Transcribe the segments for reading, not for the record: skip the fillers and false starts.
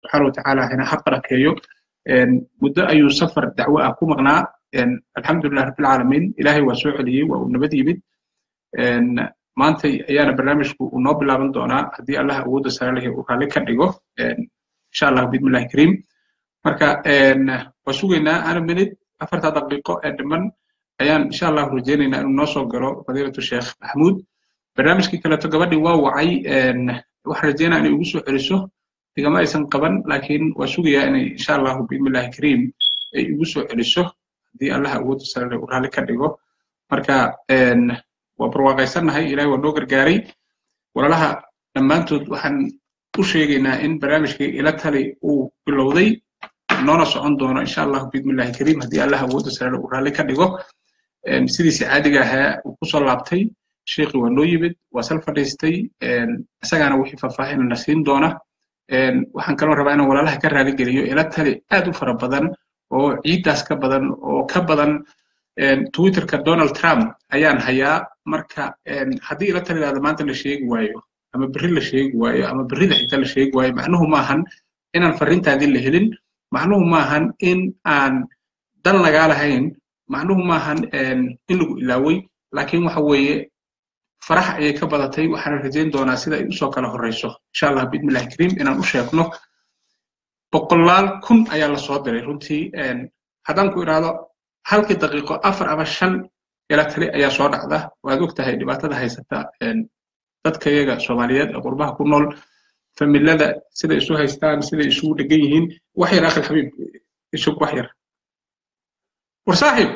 سبحانه وتعالى هنا حقنا كيو مدة أي سفر دعوة أكو مغنى الحمد لله رب العالمين إلهي وسوع لي ونبدي بيت ما أنت أيانا برنامج ونوبل من دونا هدي الله أود سهله وخليك كديجو إن شاء الله بإذن الله كريم مركا وسوينا أنا منت أفرت دقيقة أدمن أيان إن شاء الله رجينا إنه نوصل جرو فضيلة الشيخ محمود برنامج كلا تجبدي وعي وحرجينا أن يوسف عرسه تجمع إنسان قبل لكن وسويا يعني إن شاء الله بإذن الله كريم يوسف عرسه دي الله أود سهله وخليك كديجو مركا وبرواقيسنا هاي إلهي ونوغر جاري ولا لها لما أنتوا وحن وشيجنا إن برنامج إلى تالي وبالوضي نونس عندنا إن شاء الله بإذن الله الكريم هدي الله أود سهله وخليك كديجو سيدي سعادة ها وقصة لابتي شيخي ونويبد وسلف ريستي أساقنا وحي ففاهين النسين دونا وحن كانوا ربعنا ولا لها كرها لقليو إلى تالي آدو فربضان وعيد داس كبضان وكبضان تويتر كدونالد ترامب أيان هيا مركا هدي إلى تالي هذا ما أنت لشيء وايو أما بري لشيء وايو أما بري لحيتا لشيء وايو معنوه ماهن إن الفرين تهدي اللي هلين معنوه ماهن إن أن دل نقال هين معنوه ماهن إنه إلاوي لكن وحوي فرح أي كبضتي وحنا رجين دونا سيدا يوسف كله الرئيسه إن شاء الله بإذن الله الكريم إن أشياء بقولال كن أيال الصادر رنتي هذا نقول هذا halkii daqiiqo 4 ama 5 ila tali ayaa soo dhacda waad ogtahay dhibaatada haysata dadka iyaga Soomaaliyeed ee qurbaha ku nool familada sida isu haystaan sida isu dhagan yihiin wax yar akhil xabiib isu wax yar war saaxiib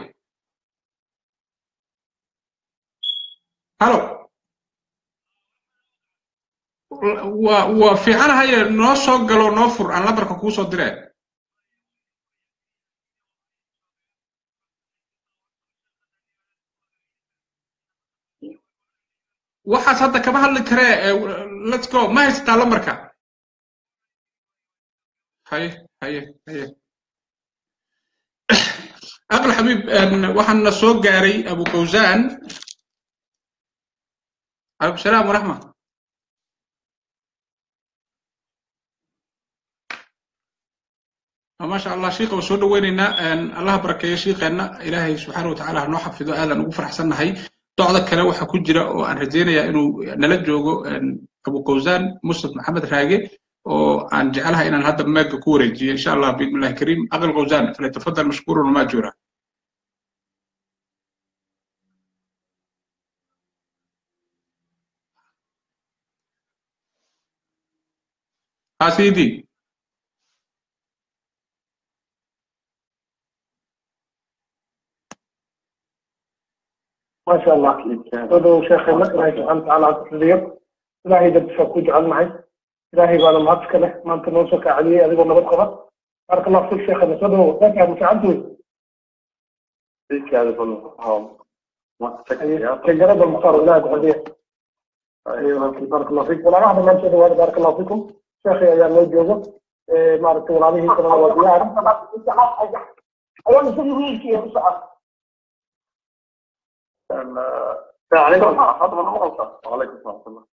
halo wa fiicanahay noo soo galo noo fur aan lambarka ku soo diray waxaas hadda kama hadli karee let's go ma haystaa lambarka haye aqal xabiib waxaan soo gaaray abu qawzaan alaykum salaam waraxma ما شاء الله شيخ وسود ويننا الله بركة شيخنا إلهي سبحانه وتعالى نوح حفظه آلا نوفر حسنا هاي docda kale waxa ku jira oo aan rajeenayaa inuu nala joogo Abu Qawzaan Muslim Maxamed Raage oo aan jecelahay inaan hadda maaga ku wareejiyo insha Allah biidhnillah kariim aqal Qawzaan falyatafadal mashkuuran ma jura سيدي ما شاء الله هذا شيخنا إلهي سبحانه وتعالى على التحليل إلهي جد فكوج على معي إلهي قال ما تكله ما أنت نوصك عليه هذه ولا بقرة بارك الله فيك شيخنا صدق ذاك مساعدته فيك هذا كله ما تجرب المختار الله عليه أيوة بارك الله فيك ولا واحد من شهد وهذا بارك الله فيكم شيخي يا الله يجوزه ما رتب عليه كلام وديار أيام سيدي يا مساعد عليكم السلام وعليكم السلام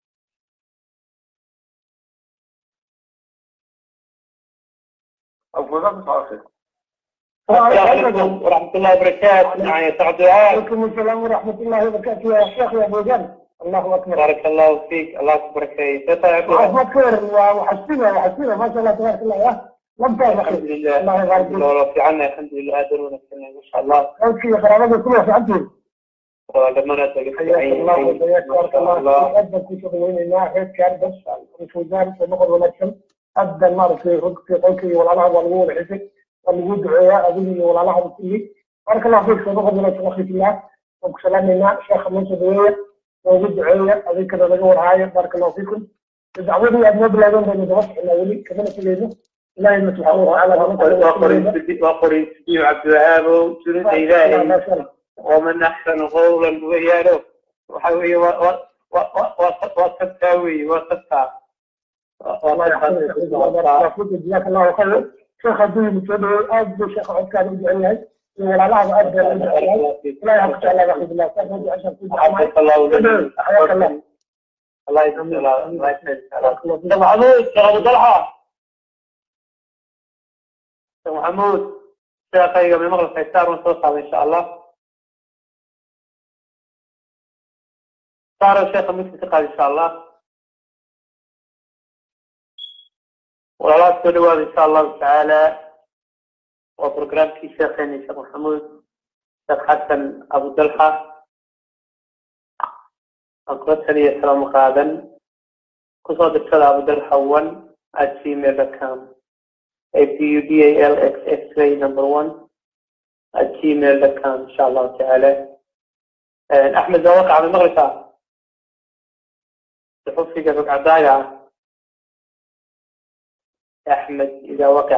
السلام ورحمة الله وبركاته معي سعد وعليكم السلام ورحمة الله وبركاته يا شيخ يا أبو جن الله أكبر بارك الله فيك الله يكبر خير خير وحسنا ما شاء الله تبارك الله لم تعرف الحمد لله الله يبارك فيك الله في عنا الحمد لله قادرون ما شاء الله أنت يا قرابة كلها في عندهم ولما نتلقى حياك الله وبياك بارك الله أبدا كنت تقولين إنها هيك كان بس الفوزان في نقطة ونكشن أبدا ما في قولك ولا الله والغول حسك والوجود عياء أبني ولا الله بكلي بارك الله فيك في نقطة ونكشن أخي الله وكسلام لنا شيخ منصور دوية ووجود عياء أبي كذا نقول هاي بارك الله فيكم إذا عودي أبناء بلادون بين دوش الأولي كمان تجيبه لا يمسحوها على وقرين سيدي عبد الوهاب وسنة إلهي ومن أحسن قولا وياله وحوي وتتاوي وتتع الله يحفظك جزاك الله خير شيخ الدين متبع أبد شيخ عكاد الجعلي ولا لا أبد لا يحفظك الله يحفظ الله حفظك الله حياك الله الله يسلمك الله يسلمك الله يسلمك محمود شيخ أيها من مغرب فيسار ونتوصل إن شاء الله. صار الشيخ مثل ثقة إن شاء الله. ولا تدعوا إن شاء الله تعالى وبرنامج كي شيخين الشيخ محمود الشيخ حسن أبو دلحة أقرأت لي السلام قادم قصاد السلام أبو دلحة 1@gmail.com abudalxray1@gmail.com إن شاء الله تعالى. أحمد إذا وقع من المغرب تحط في قبل عداية أحمد إذا وقع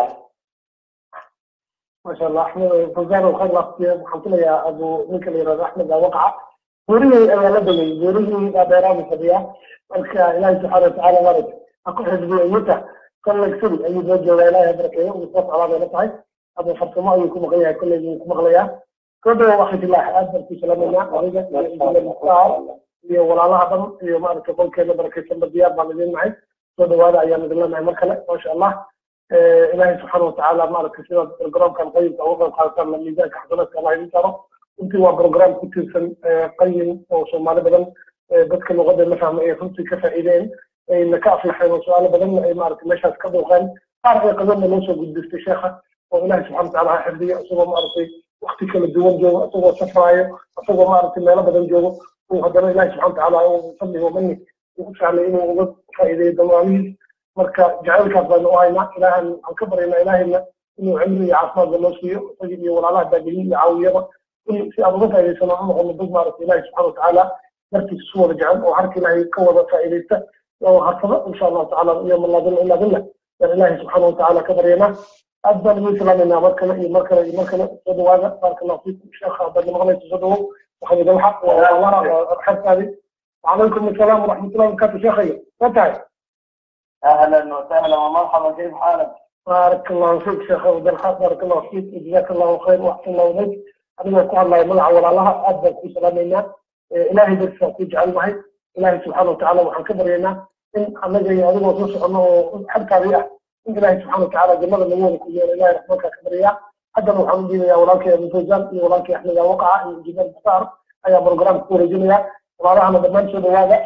ما شاء الله. أحمد فوزان وخير الله محمد يا أبو نيكل أحمد إذا وقع وريه أنا لدي وريه إذا بيرامي سبيا مركا إلهي سبحانه وتعالى ورد أقول حزبي أيوتا كل كسر أي زوج ولا إله يبركه وصف على ذلك أبو فاطمة يكون مغيا كل يكون مغيا كل واحد الله أكبر في سلامنا ورجع إلى المختار ولا الله أعظم يوم أنا كقول كذا بركة سبديات بالذين معي كل هذا أيام الله معي مركلة ما شاء الله. إلهي سبحانه وتعالى ما لك كثير برنامج كان قيم توقف خاصة من ميزان حضرتك الله ينصره أنت وبرنامج كنت قيم وصومالي بدل بدك الغد المفهم إيه كنت كفائدين إنك أفلح وسؤال بدل ما لك مشهد كذا وخان أعرف قدرنا نوصل قد استشاخة وإلهي سبحانه وتعالى حفظي أصوب ما أرتي واختك الدول جو أصوب سفرايا أصوب ما أرتي ما بدل جو وهذا إلهي سبحانه وتعالى وصلي ومني وقف على إنه وقت فائدة دمواني marka jacaylka baan u haynaa ilaahan aan ka baryaynaa ilaahayna inuu cimri iyo caafimaad noo siiyo isagii iyo walaalaha daageliin iyo caawiyada si aan uga faa'iidaysano u noqono dad maaragta ilaahay subxaana watacaala dartiisa isu wada jecel oo harka ilaahay ka wada faa'iidaysta oo harsada insha allahu tacaala iyo malaadina ilaa billah yaan ilaahay subxaana watacaala ka baryaynaa aad baan ugu islaamaynaa mar kale iyo mar kale iyo mar kale soo dhawaada baaraka allahu fiikum sheekha haddaad maqlayso soo dhawow waxaad idin xaq waa xabtaadi وعليكم السلام ورحمة الله وبركاته شيخي فتحي أهلا وسهلا ومرحبا كيف حالك؟ بارك الله فيك شيخ عبد الحق بارك الله فيك جزاك الله خير واحسن الله اليك أنا أقول الله يمنع ولا الله أبدا في سلامنا إلهي بس تجعل معي إلهي سبحانه وتعالى وحن كبرنا إن أنا جاي أنا وصوص أنه حركة رياح إن إلهي سبحانه وتعالى جمال النور كل إلهي رحمك كبرياء حتى لو حمد يا ولاك يا مفوزان يا ولاك إحنا يا وقع جبال بصار أي برنامج كوري جنيا والله أنا بدمن شو هذا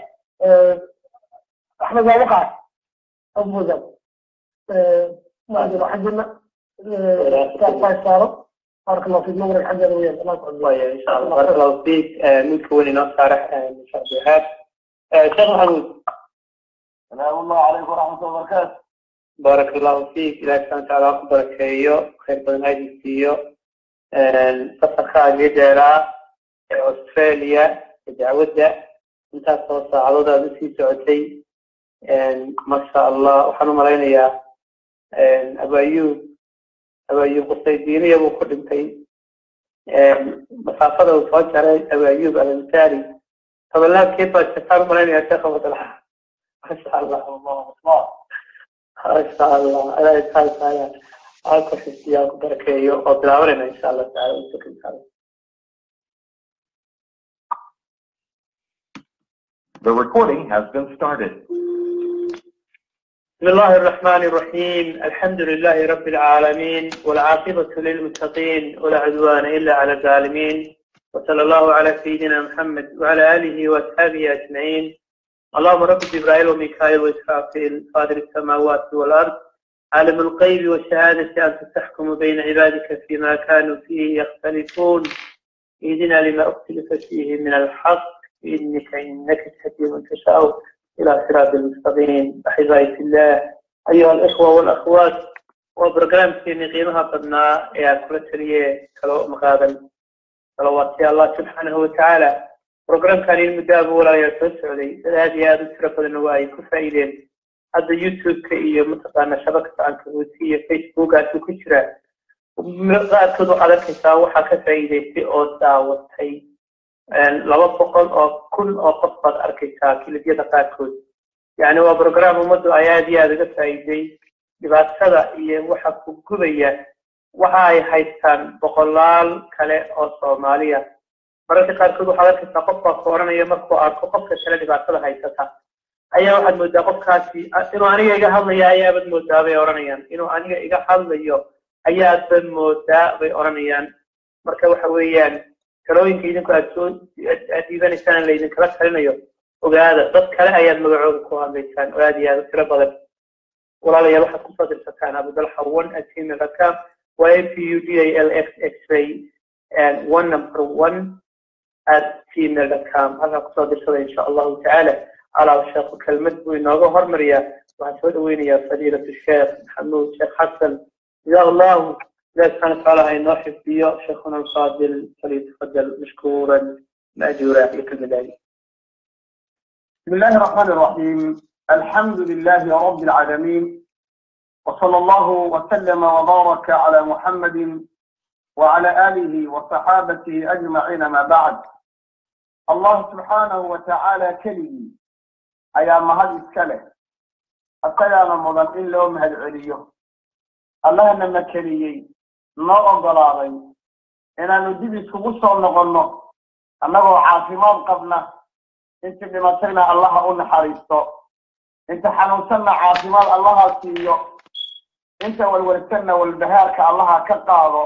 إحنا يا وقع أبو ذر ما أدري حجنا كيف صار بارك الله فيك نور الحجر ويا الله إن شاء الله بارك الله فيك ممكن نصارح إن شاء الله شيخ محمود السلام الله عليكم ورحمة الله وبركاته. بارك الله فيك إلى سنة تعالى أخبرك يو خير بن هاي سيو سفر خارجي جرا أستراليا دعوة أنت توصل على هذا في سعودي ما شاء الله وحنا مرينا يا أبو أيوب قصيديني أبو خدمتي مسافة وفاجر أبو أيوب على المثالي فبالله كيف استفاد مرينا يا شيخ أبو طلحة ما شاء الله الله ما شاء الله أنا إسحاق تعالى أكو في السياق بركة وبلاورنا إن شاء الله تعالى وسكن تعالى. The recording has been started. بسم الله الرحمن الرحيم الحمد لله رب العالمين والعاقبة للمتقين ولا عدوان إلا على الظالمين وصلى الله على سيدنا محمد وعلى آله وأصحابه أجمعين. اللهم رب جبرائيل وميكائيل وإسرافيل فاطر السماوات والأرض عالم الغيب والشهادة أنت تحكم بين عبادك فيما كانوا فيه يختلفون اهدنا لما اختلف فيه من الحق إنك تهدي من تشاء إلى صراط المستقيم. أحبائي في الله أيها الإخوة والأخوات وبرنامج في قيمها قدنا يا كرتريه كلو مقابل صلوات الله سبحانه وتعالى. برنامج كان المداب ولا يتوسع لي هذه الشرف النواي كفايدين هذا يوتيوب كي متقنا شبكة عنكبوتية فيسبوك أتوكشرة ومرقات كذو على كساو حكا فايدة في أودا وطي لما بقول كل قصة أركيسها كل دي قاكود يعني هو برنامج مدو أيادي هذا فايدة لبعد سبع وحكو قبية وهاي حيثان بقلال كالي أو صومالية مرات قاكود وحالك تقفى قورنا يمكو أركو قفة كالي لبعد سبع حيثتها أي واحد مدى قفكاسي إنو أنيقا إيقا حظي يا أبد مدى بيورانيان إنو أنيقا إيقا حظي ayaad ban moodaa bay oranayaan marka waxa weeyaan talooyinka idinku aad dhiibanaysaan laydinkala talinayo ogaada dad kale ayaad magacooda ku hadlaysaan oo aad iyo aad u tiro badan walaalayaal waxaad kusoo dirsataan abudalxa1@gmail.com YFUDALXXray and 1 halkaa kusoo dirsada insha allahu tacaala calaa sheekhu kelmad buu inooga hormariyaa waxaan soo dhaweynayaa fadiilatu sheekh maxamuud sheekh xasan جزاه الله سبحانه وتعالى إنه حفظيه شيخنا الفاضل فليتفضل مشكورا مأجورا لكل ذلك. بسم الله الرحمن الرحيم. الحمد لله رب العالمين وصلى الله وسلم وبارك على محمد وعلى آله وصحابته أجمعين ما بعد. الله سبحانه وتعالى كلمة أيام هذه السنة السلام مضمئن لهم هالعليو الله نما كليي ما أنقلاغي إن ندبس كبصة ونغنو أنه عاصمان قبنا انت بمسينا الله أن حريصه انت حنوسنا عاصمان الله سيئو انت والولسنا والبهارك الله كقاضو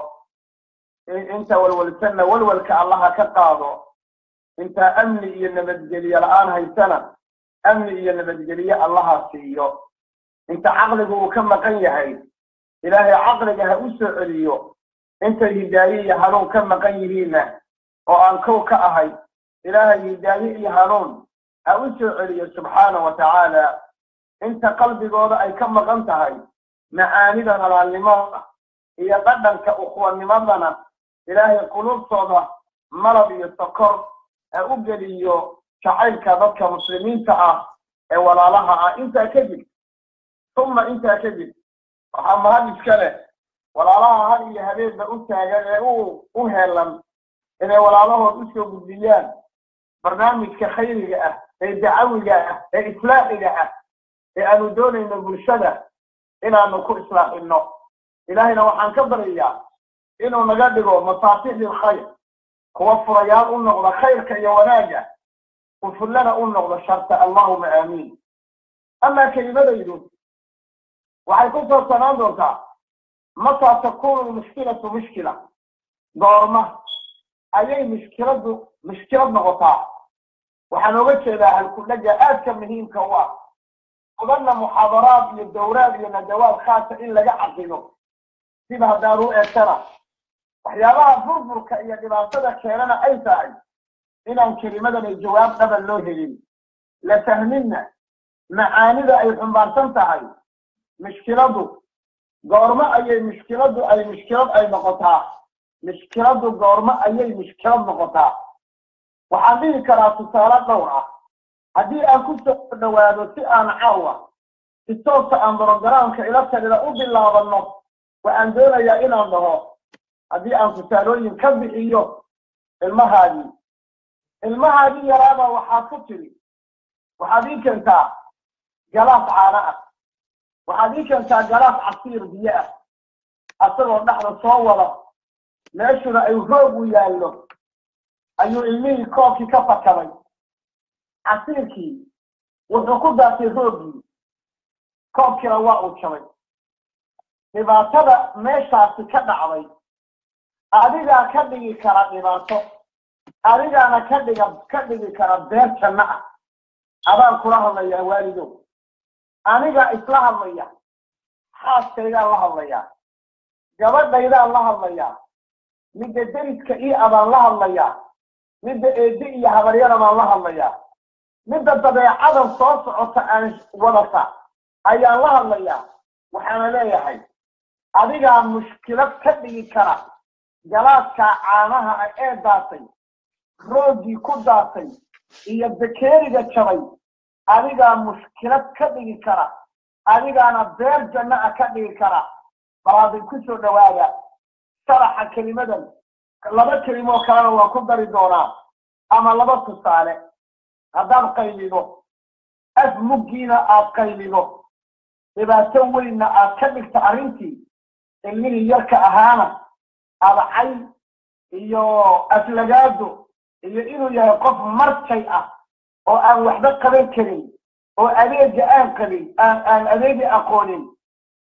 انت والولسنا والولك الله كقاضو انت أمني النبتجلية الآن هاي سنة أمني النبتجلية الله سيئو انت عقلك وكما قيهي إلهي عقلك هأسعليو انت هداية هارون كما قيهينا وأنكوك أهي إلهي هداية هارون هأسعليو سبحانه وتعالى انت قلبك وضعي كما قمتهي معاندنا للمرأة هي قدم كأخوة لمرضنا إلهي قلوب صدى مرض يستقر أبجليو شعيلك ضدك مسلمين تعا ولا لها انت كذب ثم انت كذب وحما هذه الشكلة ولا لها هذه هذه بأسها أهلا إنه ولا لها أسكب الديان برنامج كخير جاء دعوي جاء إصلاح جاء لأنه دون إنه برشدة إلى أنه كل إصلاح إنه إلهي لو حنكبر إياه إنه نقدره مصاصيح للخير كوفر يا النغضة خير كي وناجة وفر لنا النغضة شرط اللهم آمين أما كلمة يدون وحيكون صورتنا دورتا متى تكون المشكلة مشكلة دورمة أي مشكلة نغطاء وحنوجه لها الكل جاءات كمهين كوا قبلنا محاضرات للدورات للندوات خاصة إلا جعقله سيبها دارو ترى وحيالها فرفر كأي دراسة كيرنا أي ساعد إلى كلمة الجواب قبل لوهلين لتهمنا معاني أي حمبارتن تهي مشكلته قارمة أي مشكلة أي نقطة مشكلته قارمة أي مشكلة نقطة وحديث كراسة صارت نوعة هذه أكنت دوادتي أنا عوة الصوت عن برنامج كإلى إلى أوب الله بالنص وعندنا يا إلى الله هذه أنت سالوني كذب إيوه المهادي يا رابا وحاطتني وحديث أنت جلس عراء وحديث أنت جلس عصير بيئة أصله نحن صورة نشر أيوه ويالله أيوه المي كوكي كفا كمان عصيركي وحقود ذاتي هوبي كوكي رواء وشوي إذا تبع ماشا تكدع علي أريد كدعي كرا إباطو أريد أنا كدعي كرا بير كناء أبا كراه الله يا والدو أريد إصلاح الله حاس كيدا الله يا جواد بيدا الله يا مد دريس كإي أبا الله يا مد إيدي يا هبريان الله يا مد طبيعة عدم صوص عطان ورصة أي الله يا وحنا لا يحي أريد مشكلة كدعي كرا جلاسك عانها أي داتي روجي كداتي إيا الذكيري جاتشوي أريد مشكلة كدعي كرا أريد أنا بير جنة كدعي كرا فهذا كسر دوايا شرح كلمة لما كلمة كلام وكبر الدورة أما لما تصالح هذا قيلينه أزمجينا أقيلينه إذا سوينا أكمل تعرينتي اللي يركع أهانا هذا حي إيو أفلجادو إيو يقف مرت شيئا أو أن وحدة قبل كريم أو أبيج آن قليل أن أبيج أقولين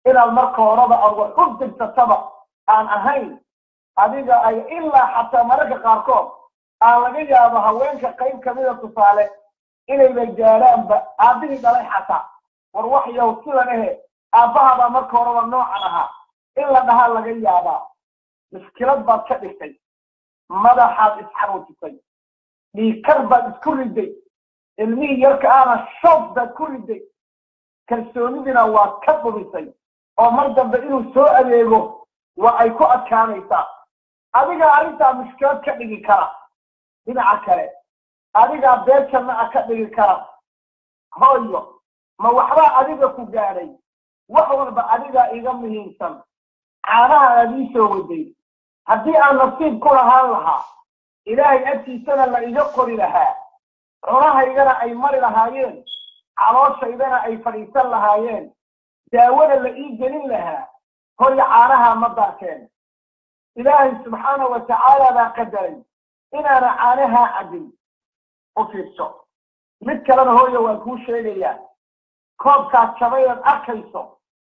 inaad marka horeba aad wax u dirsataba aan ahayn adiga ay ilaa xataa mararka qaarkood aan laga yaabo haweenka qayb kamida tusaale inayba gaaraanba aabihii dhalay xataa war wax yow sidan ehe aabbahaabaa marka horeba noocan ahaa in la dhahaa laga yaabaa mushkilad baad ka dhigtay madaxaad isxanuujisay dhiikar baad isku riday ilmihii yarka ahna shoog baad ku riday kalsoonidina waa ka dhumisay oo mar dambe inuu soo adeego waa ay ku adkaanaysaa adigaa arrintaa mushkilad ka dhigi kara dhinaca kale adigaa beer janna a ka dhigi kara hooyo ma waxbaa adiga ku gaadhay wax walba adigaa iga muhiimsan caanaha aad ii soo waday haddii aan nasiib ku lahaan lahaa ilaahay agtiisana la iga qori lahaa cunahaygana ay mari lahaayeen calooshhaydana ay fadhiisan lahaayeen daawada la ii gelin lahaa hooyo caanaha ma darkeen ilaahay subxaana wa tacaala baa qadaray inaana caanahaa cabbin u fiirso mid kalena hooyo waan kuu sheegayaa koobkaad jabayaad arkayso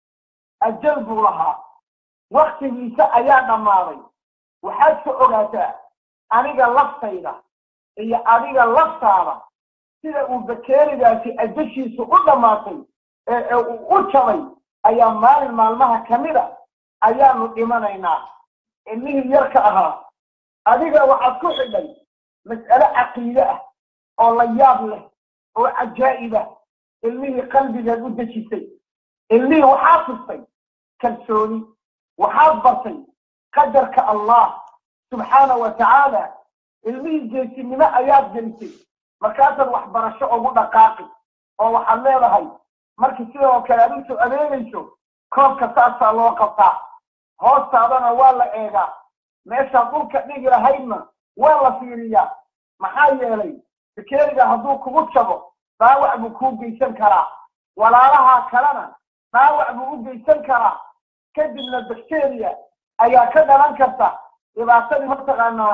ajal buu lahaa waktigiisa ayaa dhammaaday waxaad ka ogaataa aniga laftayda iyo adiga laftaada sida uu bakeerigaasi ajashiisu u dhammaatay ee uu u jabay ayaa maalin maalmaha ka mida ayaanu dhimanaynaa ilmihii yarka ahaa adiga waxaad ku xidhay mas'ale caqiide ah oo la yaab leh oo cajaa'ib ah ilmihii qalbigeed u dejisay ilmihii waxaad tustay kalsooni waxaad bartay qadarka allah subxaana wa tacaala ilmihii geesinimo ayaad gelisay markaasaad waxbarasho ugu dhaqaaqi oo waxaad leedahay markii sidoo kale aad usoo adeegayso koobka saasaa loo qabtaa hoostaadana waa la eegaa meeshaad dhulka dhigi lahaydna waa la fiiriyaa maxaa yeelay bakeeriga hadduu kugu jabo dhaawac buu kuu geysan karaa walaalahaa kalena dhaawac buu u geysan karaa kadibna bakteriya ayaa ka dhalan karta dhibaatadii mataqaanaa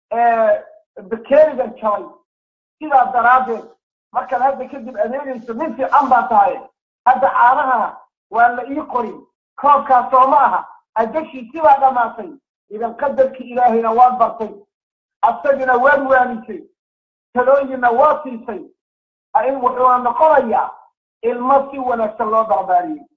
bakerigan jabay sidaa daraaddeed markaad hadda kadib adeegayso nin fiican baa tahay hadda caanaha waa la ii qorin koobkaas oo ma aha ajashiisi baa dhammaatay idan qadarkii ilaahayna waad bartay asagina waad waanisay talooyinna waa siisay in wuxuuna noqonayaa ilmo si wanaagsan loo dardaariyey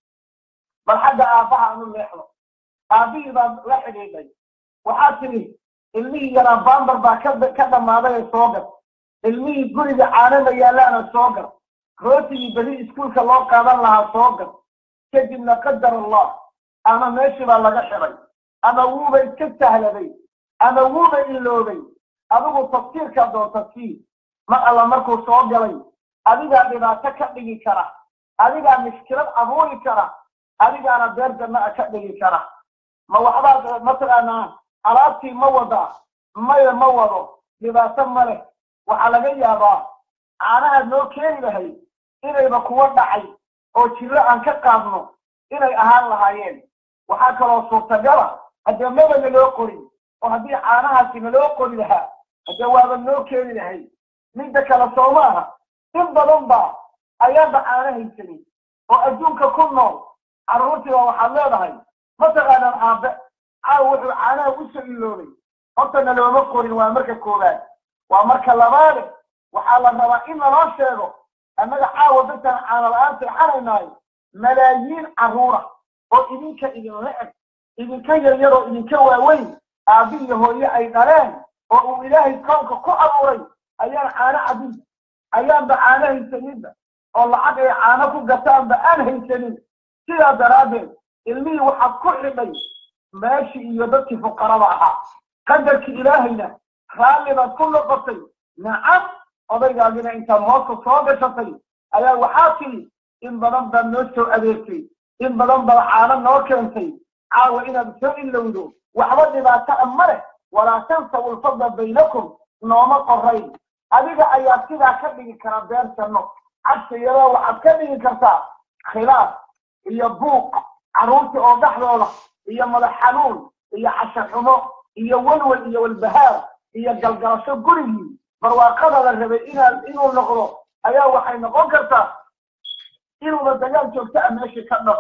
bal xagga aabbaha anu leexdo aabbihii baad la xidhiidhay waxaad tidhi ilmihii yaraa baambar baa ka dhammaaday ee soo gal ilmihii guriga caanama yaallaana soo gal rootigii beri iskuulka loo qaadan lahaa soo gal kadibna qadar allah ama meeshii baa laga xidhay ama wuuba iska sahladay ama wuuba iloobay adigu tafsiirkaa doonta sii mar alla markuu soo galay adigaa dhibaato ka dhigi kara adigaa mushkilad abuuri kara adigaana beer janna ka dhigi kara ma waxbaad mataqaanaa alaabtii ma wadaa maya ma wado dhibaato ma leh waxaa laga yaabaa caanahaad noo keeni lahayd inayba kuwa dhacay oo jirro aan ka qaadno inay ahaan lahaayeen waxaa kaloo suurtagala haddee maba naloo qorin oo haddii caanahaasi naloo qori lahaa haddee waaba noo keeni lahayd midda kale soo maaha in badan baa ayaanba caana haysanin oo adduunka ku nool carruurtiiba waxaad leedahay mataqaanaan aabe caawa wuxuu caanaha u soo iloobay horta nalooma qorin waa marka koowaad waa marka labaade waxaa la rabaa in naloo sheego annaga caawa dadkaan caana la-aan seexanaynaayo malaayiin carruura oo idinka idinla eg idinka yaryar oo idinka waaweyn aabbi iyo hooye ay dhaleen oo uu ilaahay koonka ku abuuray ayaan caano cabin ayaanba caano haysaninba oo lacag ay caano ku gataanba aan haysanin sidaa daraaddeed ilmihii waxaad ku xidhay meeshii iyo dadkii fuqarada ahaa qadarkii ilaahayna raalli baad ku noqotay nacam odaygaagina intaad hoosta soo gashatay ayaa waxaa tidhi in badan baad noo soo adeegtay in badan baad caano noo keentay caawa inaad soo ilowdo waxba dhibaato a ma leh walaa tansaw lfadla baynakum nooma qorayn adiga ayaa sidaa ka dhigi kara beer janno cabsiyadoo waxaad ka dhigi kartaa khilaaf iyo buuq carruurtii oo dhexdooda iyo madax xanuun iyo casha xumo iyo walwal iyo walbahaar iyo galgalasho gurigii barwaaqada la rabay inuu noqdo ayaa waxay noqon kartaa inuuba dagaal joogta a meeshii ka dhaco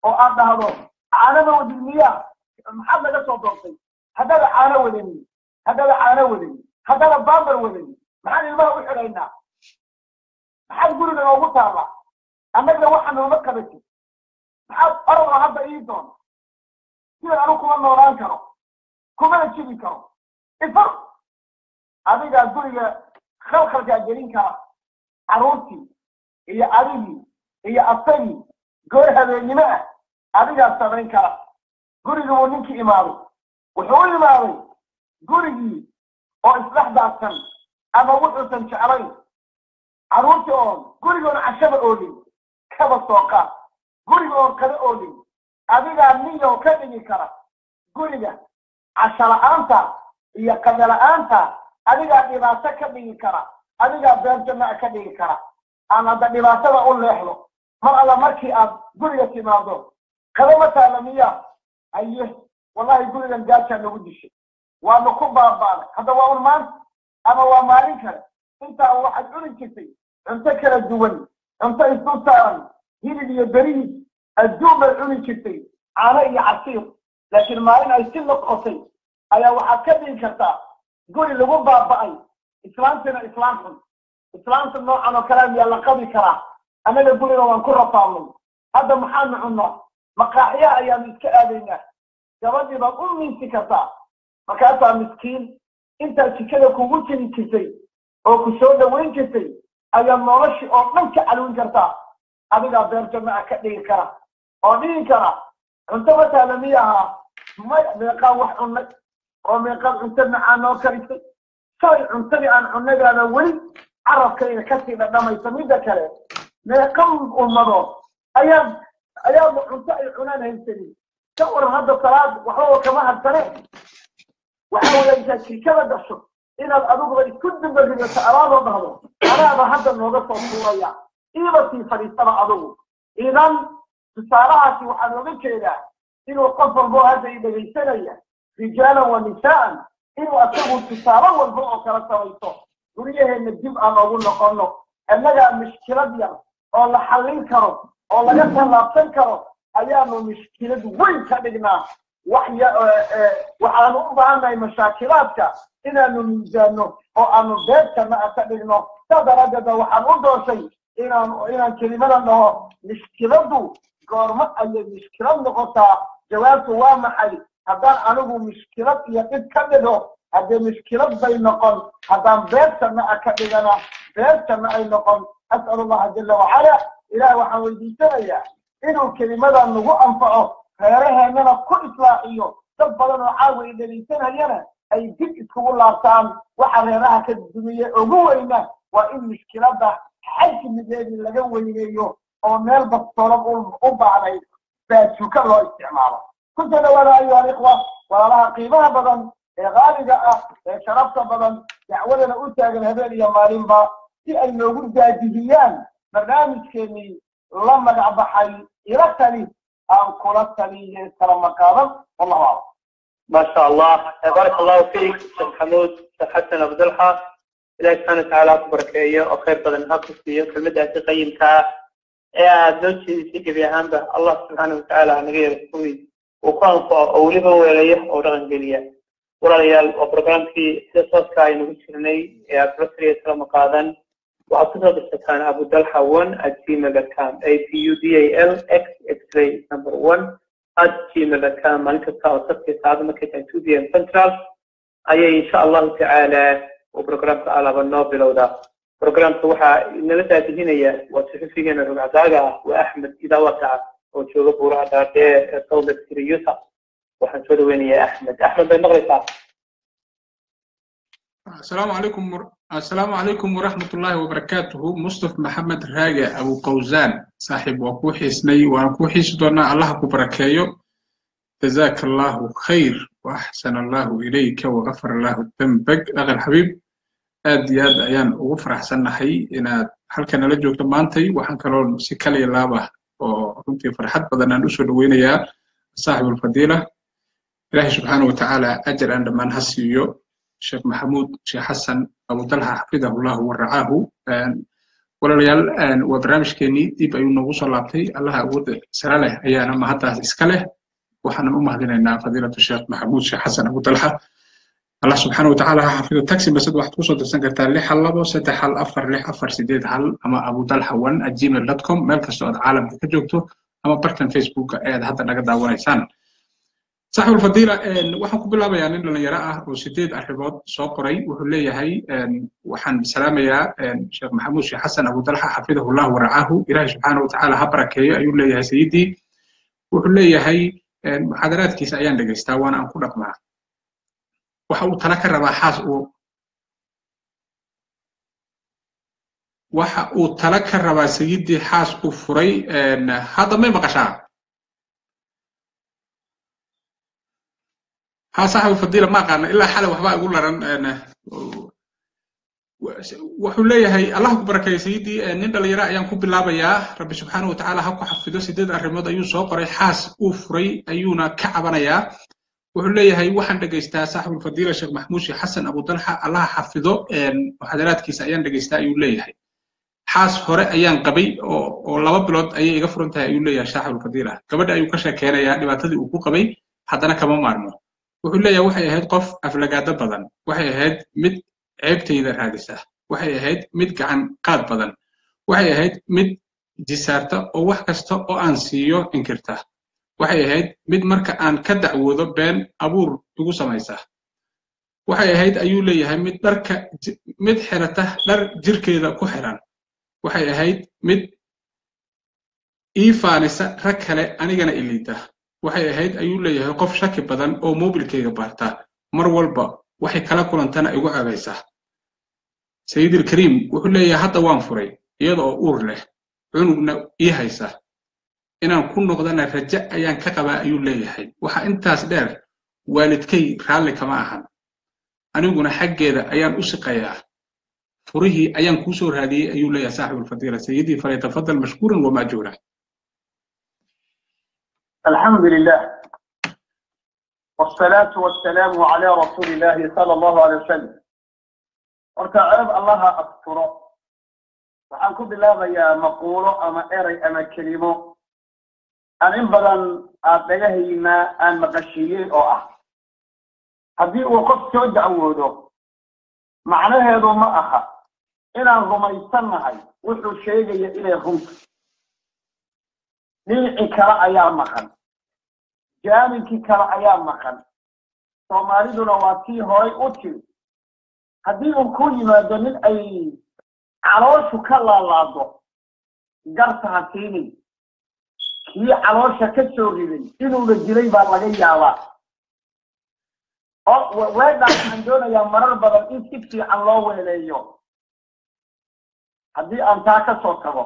oo aad dhahdo caanada wadimiya maxaad laga soo doortay haddaba caano wadani haddaba caano wadani haddaba baambar wadani maxaan ilmaha u xidhaynaa maxaad guriga noogu taalla annaga waxaa nooma qabatay maxaad orodoo hadda ii doon sidan anu kuma noolaan karo kumana jibi karo ifar adigaa guriga khalkhalkaa gelin kara carruurtii iyo adigii iyo asagii goor habeennimo ah adigaa samayn kara guriga wuu ninkii imaaday wuxuu u imaaday gurigii oo isdhex daadsan ama wuxuusan jeclayn carruurtii oon gurigoon cashaba oolin kaba soo qaad guriga oon kala oolin adigaa niyow ka dhigi kara guriga casho la'aanta iyo qada la'aanta adigaa dhibaato ka dhigi kara adigaa beer janna'a ka dhigi kara aan hadda dhibaatada u leexdo mar alla markii aad guriga timaado qada ma taala miya aye wallahi gurigan gaajaa nagu dishay waanu ku baabaanay hadda waa un maanta ama waa maalin kale intaa waxaad cuni jirtay cunto kala duwan cunto isdul saaran hilib iyo beriis adduun bay cuni jirtay caano iyo casiir laakiin maalin ay si noqotay ayaa waxaad ka dhigi kartaa guri lagu baaba'ay islaantina islaam xun islaamta noocan oo kale miyaa la qabi karaa annaga guriga waan ku rafaadnay hadda maxaanu cunnaa maqaaxiyaha ayaanu iska aadaynaa gabadhii baad u miisi kartaa markaasaa miskiin intaa jikada kugu jiri jirtay oo ku soo dhawayn jirtay ayaa noloshii oo dhan ka calwin kartaa adigaa beer janna'a ka dhigi kara oo dhigi kara cunto mataala miyaha meeqaan wax cunnay oo meeqaan cunto macaan noo karisay shalay cuntadii aan cunnadaada weli carabkayga kasii dhadhamaysa midda kale meeqan ummadood ayaaba cunto ay cunaan haysanin ka waran hadda salaad waxbaba kama hadsane waxaa weeyaa intaad jikada gasho inaad adiguba isku dambarigato alaadoo dhahdo anaaba hadda nooga soo tuuraya iiba sii fadhiisaba adugu idan tusaalahaasi waxaa looga jeedaa inuu qof walboo hadda i dhegaysanaya rijaalan wa nisaa'an inuu asagu tusaale walba oo kala samayso guryaheena dib aan ugu noqono annagaa mushkilad yar oo la xallin karo oo laga tallaabsan karo ayaanu mushkilad weyn ka dhignaa waxaanu u baahannahay mashaakilaadka inaanu miisaano oo aanu beertana ka dhigno saa daraaddeed waxaan u dooshay inaan kelimadan dhaho mushkiladu goormo ayay mushkilad noqotaa jawaabtu waa maxay haddaan anigu mushkilad iyo dhib ka dhigo haddee mushkilad bay noqon haddaan beertana ka dhigana beertana ay noqon as'alu allaha jalla wacala ilaah waxaan weydiisanayaa inuu kelimadan nagu anfaco reeraheennana ku islaaxiyo dad badan oo caawa i dhegaysanayana ay dib iskugu laabtaan waxa reeraha ka dumiye ugu weyna waa in mushkiladda xajmigeedii laga weyneeyo oo meel bastoolad u baahday baasuka loo isticmaalo ku soo dhawaada ayuha alikhwa walaalaha qiimaha badan ee qaaliga ah ee sharafta badan dacwadana u taagan habeen iyo maalinba si ay noogu daadihiyaan barnaamijkeennii la magac baxay ila tali aan kula taliye kala maqaadan wallahu aclam ما شاء الله بارك الله فيك شيخ محمود شيخ حسن أبو ذلحة إلهي سبحانه وتعالى بركيه وخير بدن هاكس فيه في المدى تقيمك يا دوشي سيك بيهانبه الله سبحانه وتعالى نغير سوي وكان أوليبا ويليه أو رغن قليا ولا ريال وبرغان في سيسوس كاين وشرني يا برسرية كلا مقادا وعطيته بالسكان أبو ذلحة 1@gmail.com APUDALX X-ray number 1@gmail.com مالك التواصل في ساعة مكة 2 PM Central أي إن شاء الله تعالى وبرنامج على بالنوبل وده برنامج وحى نلتا تجينية وتحفيجنا ربع داقة وأحمد إذا وسع وشوف بورا داقة صوبة سيريوسا وحنشوف وين يا أحمد بالمغرب. السلام عليكم ورحمة الله وبركاته. مصطفى محمد راجع أبو قوزان صاحب وكوحي سني وكوحي سدونا الله كبركايو جزاك الله خير وأحسن الله إليك وغفر الله ذنبك أغا الحبيب أدياد أيان وغفر أحسن حي إن هل كان لجوك تمانتي وحن كانوا سكالي لابه وكنت فرحت بدنا نسود وين يا صاحب الفضيلة إلهي سبحانه وتعالى أجر عندما نحسيو شيخ محمود شيخ حسن أبو طلحة حفظه الله ورعاه walaalayaal waa barnaamijkeenii dib ayuu noogu soo laabtay allaha awoodda sare leh ayaana mahaddaas iska leh waxaan u mahadinaynaa fadiilatu sheekh maxamuud sheekh xasan abu dalxa الله سبحانه وتعالى حافظ التاكسي بس واحد توصل تسنكر تالي حلبو ستة حل أفر لح أفر سديد حل أما أبو دلحة 1@gmail.com ملك السؤال عالم كجوكتو أما برتن فيسبوك أيضا حتى نقدر دعونا إنسان صاحب الفضيلة وحن بالله بيان لنا يراه وسديد الرباط صقري وحليه هي وحن بسلامة يا شيخ محمود شيخ حسن أبو دلحة حفظه الله ورعاه إله سبحانه وتعالى هبرك أيقول لي يا سيدي وحليه هي محاضرات كيس أيام دقيستا وأنا أقول لك معه waxa uu tala ka rabaa xaas uu waxa uu tala ka rabaa sayidii xaas uu furay hadda ma maqashaa ha saaxiib fadila ma qaana ilaa xalay waxba ugu laran wuxuu leeyahay allah ku barakeeyo sayidii nin dhalinyaro ayaan ku bilaabayaa rabbi subxaanahu wa tacaala ha ku xafido sideed arrimood ayuu soo qoray xaas uu furay ayuuna ka cabanayaa wuxuu leeyahay waxaan dhageystaa saaxiib fadiila sheekh maxmuud sheekh xasan abu dalxa allah xafido muxaadaraadkiisa ayaan dhageystaa ayuu leeyahay xaas hore ayaan qabay oo 2 bilood ayay iga furan tahay ayuu leeyahay saaxiib fadiila gabadha ayuu ka sheekeynayaa dhibaatadii uu ku qabay haddana kama maarmo wuxuu leeyahay waxay ahayd qof aflagaado badan waxay ahayd mid ceebtayda raadisa waxay ahayd mid gacan qaad badan waxay ahayd mid jisaarta oo wax kasta oo aan siiyo inkirta waxay ahayd mid marka aan ka dacwoodo been abuur ugu samaysa waxay ahayd ayuu leeyahay mid xirata dhar jirkeeda ku xiran waxay ahayd mid iifaanisa rag kale anigana iliita waxay ahayd ayuu leeyahay qof shaki badan oo mobilkeyga baarta mar walba waxay kala kulantana igu cabaysa sayidil kariim wuxuu leeyahay hadda waan furay iyada oo uur leh cunugna ii haysa inaan ku noqdana raja ayaan ka qabaa ayuu leeyahay waxa intaas dheer waalidkay raalli kama ahan aniguna xaggeeda ayaan u shaqeeyaa furihii ayaan ku soo raadiyay ayuu leeyahay saaxiibul fadiila sayidii falyatafaddal mashkuuran wa maajuura الحمد لله والصلاة والسلام على رسول الله صلى الله عليه وسلم وارتعب الله أذكره وحنكم بالله يا مقولة أما إري أما كلمة أن بدن أتجاهنا أن مقشيين أو هذه وقت سود عوده معناه هذا ما أخا إلى رغم يسمعي وحو شيء إلى رغم نيعي كرا أيام مخن جامنكي كرا أيام مخن سوماليدنا واتي هاي أوتي هذه وكل ما دون أي عروش كلا لازو قرتها تيني كي عروش كتشورين إنه الجري بالغي ياوا وين عندنا يا مرر بدل إن تكفي الله وإليه هذه أنتاك صوتها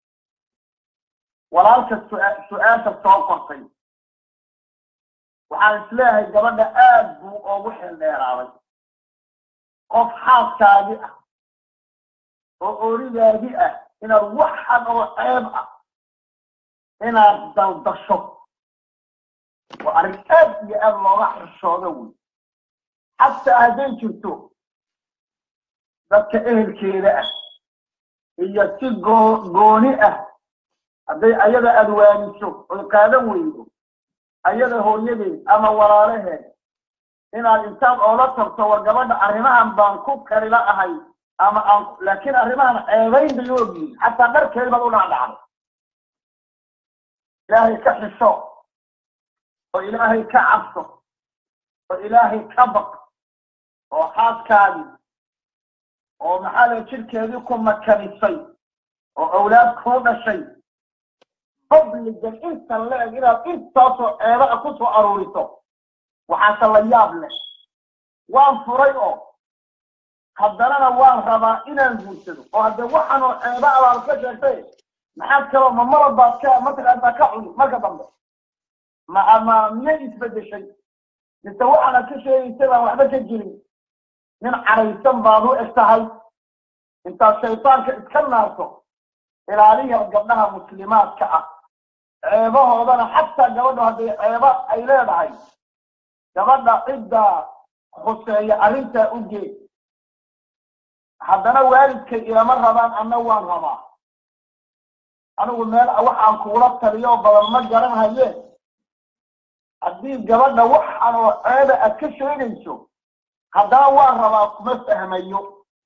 ولكن السؤال تتوقفي وحال سلاها جبنا آب ووحي الليراوي قف حاط تابعة وأريد هذه إن الوحن وعيبة إن الدشق وأركاد يا الله رحل الشعوذي حتى هذين شفتو ذاك إهل كيرا هي تقونئة هذي أيضا أدوان الشوك والقادم ويدو أيضا هو يدي أما وراله إن الإنسان أولا تبصور قبل أرمها بانكوب كريلا أهي أما لكن أرمها أيضين بيوبي حتى غير كلمة دون عدعه إلهي كحل الشوك وإلهي كعبصه وإلهي كبق وحاد كالي ومحال الشركة يديكم مكاني الشيء وأولاد كون الشيء قبل الإنسان لا يجرى إنسان إيراء كتو أروريتو وحاسا لياب له وان فريقو قدرنا وان ربا إنا نزلتو وهذا وحنو إيراء على الكجر محاد كلام ممرض باتكا مثل أنت كعوني ما قدم ما مين يتبدي شيء نتوقع على كل شيء يسمى وحدة الجري من عريسان بعضو استهل انت الشيطان كان نارته إلى عليها قبلها مسلمات كأ عيبها وضنا حتى جودها هذه عيبها أيلاد عين جبنا عدة خصية أرنت أجي haddana waalidka ilama rabaan anna waan rabaa anigu meel waxaan kugula taliyo badan ma garanhaye haddii gabadha waxaan oo ceeba aad ka sheegayso haddana waan rabaa kuma fahmayo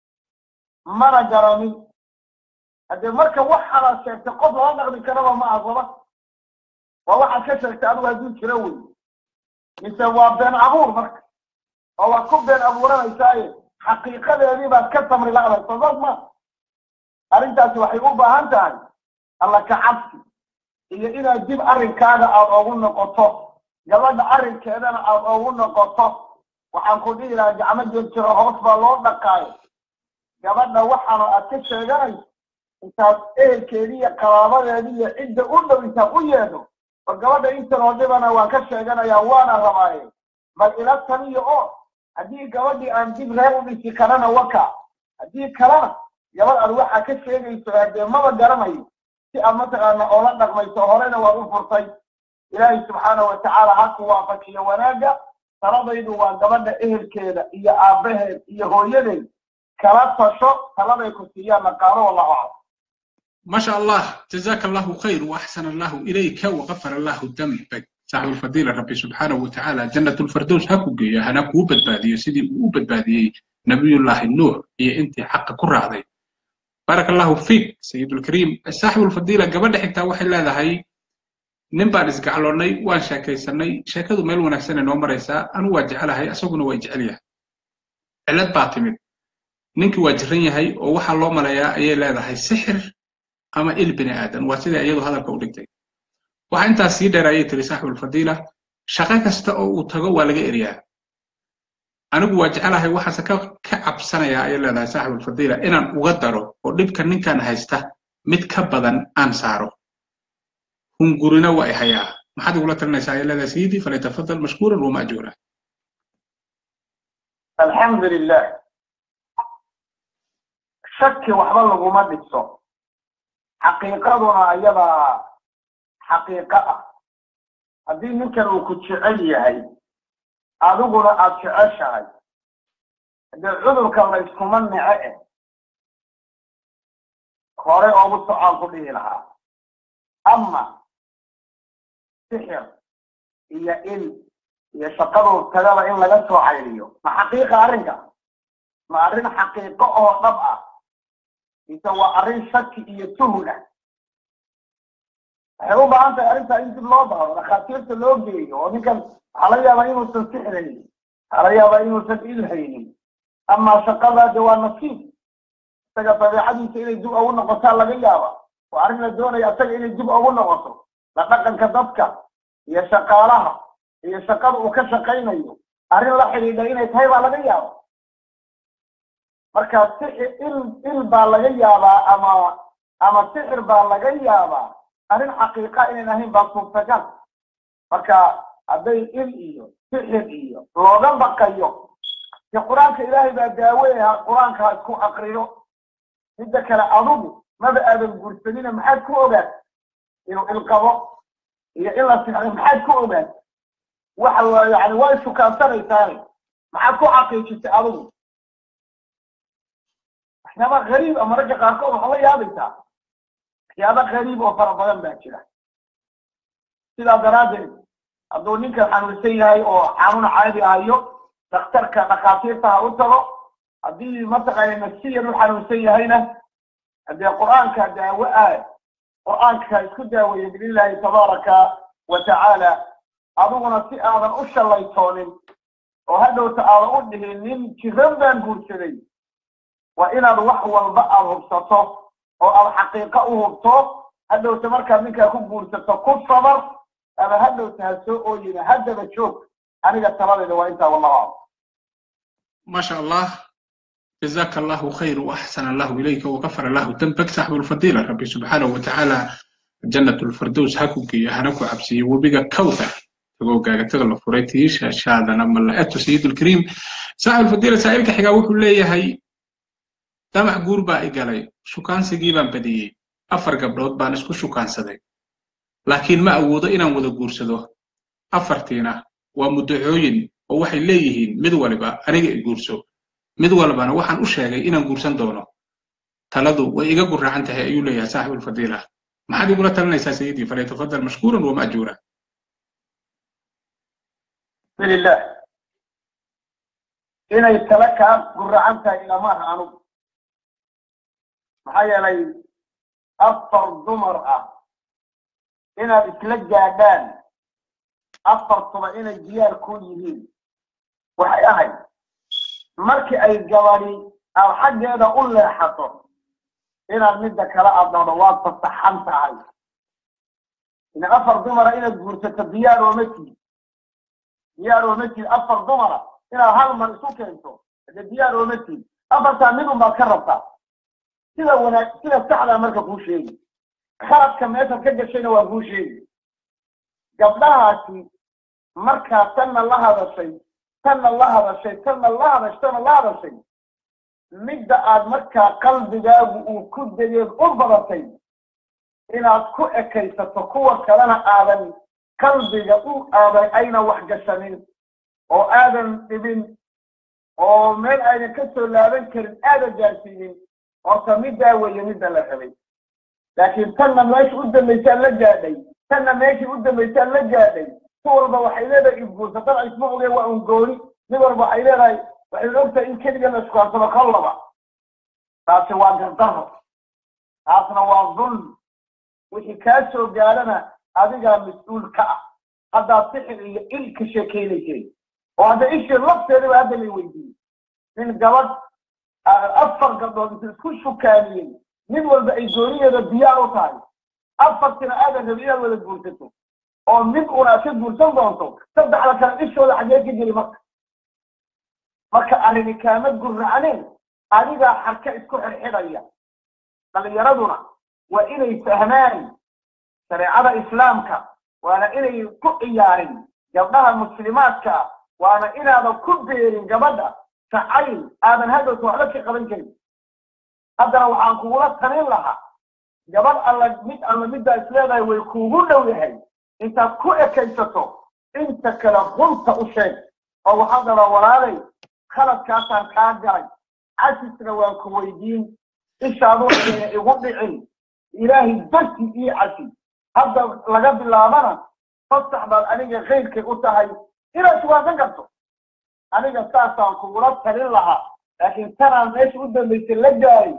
mana garanin haddee marka waxaana sheegtay qof lala dhaqmi karaba ma ahaba waa waxaad ka sheegtay adigu hadduu jiro wey mise waa been abuur marka oo waad ku been abuuranaysaaye xaqiiqadeedii baad ka tamri la'day sabab ma arrintaasi waxay u baahan tahay alla ka cabsi iyo inaad dib arrinkaaga aad ugu noqoto gabadha arrinkeedana aad ugu noqoto waxaan ku dhihi lahaa gacmo jirjiro hoos baa loo dhaqaayo gabadha waxaana aad ka sheeganayso intaad ehelkeedii iyo qaraabadeedii iyo cidda u dhow intaad u yeedho oo gabadha intan oo dhibana waan ka sheeganayaa waana rabaaye bal ila taliyo oo haddii gabadhii aan dib reer u dhisi karana waka haddii kalena gabadh aad waxaa ka sheegayso haddee maba garanayo si aad mataqaana oola dhaqmayso horena waad u furtay ilaahay subxaana watacaala ha ku waafajiyo wanaagga taladaydu waa gabadha ehelkeeda iyo aabbaheed iyo hooyadeed kala tasho taladay ku siiyaan naqaano wallahu aclam ما شاء الله جزاك الله خير وأحسن الله إليك وغفر الله ذنبك صاحب الفضيلة ربي سبحانه وتعالى جنة الفردوس هكو جيا هنا كوبت بادية سيدي كوبت بادية نبي الله النور هي أنت حق كرة هذي بارك الله فيك سيد الكريم صاحب الفضيلة قبل حتى واحد لا هاي نبى نزق علوني وان شاكي سني شاكدو ميل ونكسن نومر يسا أنا واجع لها هي أسوقنا واجع لها علت باطمد نك واجرين هاي ووحى الله ملايا أي لا هاي سحر أما بني آدم وسيدة أيضا هذا كودكتي وأنت سيدة رأيت لصاحب الفضيلة شقاك استأو وتجوا لقى إريا أنا بوجعلها وحسك كعب سنة يا أيلا صاحب الفضيلة إن أقدره ولب كان هيسته متكبدا أنصاره هم قرنا وإحياء ما حد يقول لنا يا سيدي فليتفضل مشكورا ومأجورا. الحمد لله شك وحبل ومد الصوت حقيقتنا أيضا حقيقة الدين ممكن وكتشعلي هاي أدوغنا أتشعش هاي العذر كما يسكمان نعائه خارج أبو السؤال قبله لها أما سحر إلا إن يشقروا الكلام إن لغسوا عيريو ما حقيقة أرنك ما أرن حقيقة أو طبعا يسوى أرين شك يتهنا حروب أنت أرنت أنت بلوضها ونخاتيرت اللوجي وممكن عليا بينو تنسحرني عليا بينو تنسحرني أما شقها جوا نصيب تقطع بحديث إلي جب أولنا قصال لغيابا وأرنا الدونة يأتي إلي جب أولنا قصال لقد كذبك هي شقالها هي شقال وكشقين أيضا أرنا لحي إلينا يتهيب على لغيابا marka il baa laga yaabaa ama sixir baa laga yaabaa arrin xaqiiqa inay ahayn baa suurtagal marka hadday il iyo sixir iyo looga baqayo quraanka ilaahay baa daaweeya quraanka isku aqriyo midda kale adugu maba aadan guursanina maxaad ku ogaad inuu il qabo iyo ila sixir maxaad ku ogaad waxa yani waa isku kaansanaysaa maxaad ku xaqiijisay adugu أحيانا غريب أما رجع قاركوه الله يابيتا أحيانا غريب وفربضان باكرة سيدا درادي أدونيك الحنوسية هاي أو عامون عادي هايو تخترك نخاطيرتها أوتلو أدي منطقة النفسية الحنوسية هاينا أدي القرآن كداوئة قرآن كداوئة بإذن الله تبارك وتعالى أدونا سيئة أشى الله يتونين وهذا تعالى أده نين كذنبان قرسلين وإن الوح والبقر هبسطه أو الحقيقة هبسطه هذا تمركز منك يكون بورسطه كل صبر أما هذا تهسوء إلى هذا بتشوف أنا قلت لي وإنت والله أعلم. ما شاء الله جزاك الله خير وأحسن الله إليك وغفر الله ذنبك صاحب الفضيلة ربي سبحانه وتعالى جنة الفردوس هكوكي هنكو عبسي وبقى كوثر تقول تغلى فريتيش هذا لما لقيته سيد الكريم صاحب الفضيلة سائلك حقاوك اللي هي دمع قربا إيقالي شوكان سيجيبان بديي أفر قبلوت بانسكو شوكان سدي لكن ما أوضا إنا وضا قرسدو أفرتينا ومدعوين ووحي ليهين مدوالبا أريق قرسو mid walbana waxaan u sheegay inaan guursan doono taladu way iga gurracan tahay ayuu leeyahay saaxibul fadiila maxaad igula talinaysaa sayidii falyatafadal mashkuuran wa ma'juura bismillah inay tala kaa gurracan tahay ilama aha anugu maxaa yeelay afar dumar ah inaad isla gaadhaan afartuba inay diyaar ku yihiin waxay ahayd markii ay gabadhi aad xaggeeda u leexato inaad midda kala adado waad fasaxan tahay in afar dumara inaad guursato diyaar oo ma tid afar dumara inaad hal mar isu keento hade diyaar oo ma tid afartaa mid unbaad ka rabtaa sida saxdaa marka kuu sheegi khaladka meeshaad ka gashayna waa kuu sheegi gabdhahaasi markaa tanna la hadashay midda aad markaa qalbigaagu uu ku dayeed u badatay inaad ku ekaysato kuwa kalena aadan qalbiga ayna wax gashanin oo aadan dhibin oo meel aynan ka soo laaban karin aadan gaarsiinin horta middaa weeye midda la rabay laakiin tanna meesha u dambaysaan la gaadhay si walba waxay leedahay ibguursadan isma ogee waa un gooni mid walba waxay leedahay waxay ogtahay in keliga la iskuharsado kollaba taasi waa gardaro taasna waa dulm wixii kaa soo gaadhana adigaa mas-uul ka ah haddaad sixir iyo il ka sheekaynayseen oo hadda ishii lafteedaba hadda lay weydiiyey nin gabadh afar gabdhood inta isku shukaaniyey mid walba ay gooniyeeda diyaar u tahay afartina aadan rabi inaad wada guursato oo mid unaad ka guursan doonto saddexda kale ishooda xaggee ka geli marka arrini kaama gurracaneen adigaa xarka isku xirxidhaya dhalinyaraduna waa inay fahmaan shareecada islaamka waana inay ku ciyaarin gabdhaha muslimaadka ah waana inaadan ku beerin gabadha jacayl aadan hadowta waxba ka qaban karin haddana waxaan kugula talin lahaa gabadh alla middaa isleedahay way kuugu dhow yahay intaad ku ekaysato inta kale runta u sheeg oo waxaad dhala walaalay khaladkaasaan kaa galay casisna waan ku weydiin ishaadu ayna igu dhicin ilaahay darti ii casi hadda laga bilaabana fasax baad aniga khayrkay u tahay inaad sugaasan karto aniga saasaan kugula talin lahaa laakiin tanaan meesha u dambaysay la gaaray